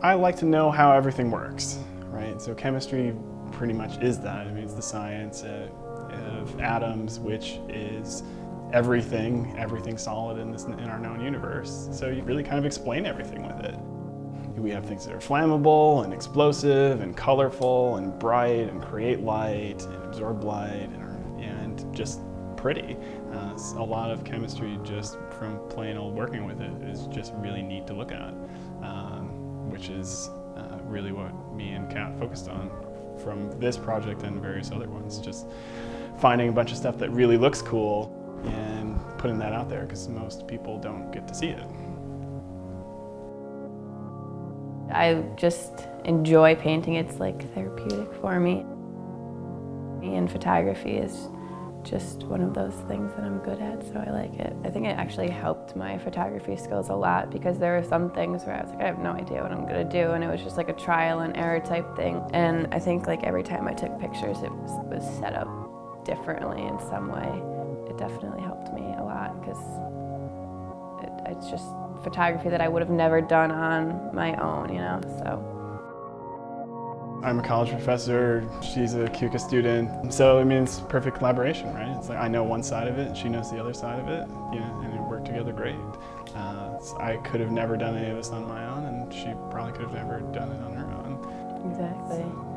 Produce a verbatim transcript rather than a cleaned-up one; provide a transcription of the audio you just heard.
I like to know how everything works, right? So chemistry pretty much is that. I mean, it's the science uh, of atoms, which is everything, everything solid in, this, in our known universe. So you really kind of explain everything with it. We have things that are flammable and explosive and colorful and bright and create light and absorb light and, and just pretty. Uh, a lot of chemistry just from plain old working with it is just really neat to look at, um, which is uh, really what me and Kat focused on from this project and various other ones. Just finding a bunch of stuff that really looks cool and putting that out there because most people don't get to see it. I just enjoy painting. It's like therapeutic for me. And photography is just one of those things that I'm good at, so I like it. I think it actually helped my photography skills a lot because there were some things where I was like, I have no idea what I'm gonna do, and it was just like a trial and error type thing. And I think like every time I took pictures, it was, was set up differently in some way. It definitely helped me a lot because it, it's just photography that I would have never done on my own, you know, so. I'm a college professor, she's a Keuka student, so I mean it's perfect collaboration, right? It's like I know one side of it and she knows the other side of it, you know, and it worked together great. Uh, so I could have never done any of this on my own, and she probably could have never done it on her own. Exactly.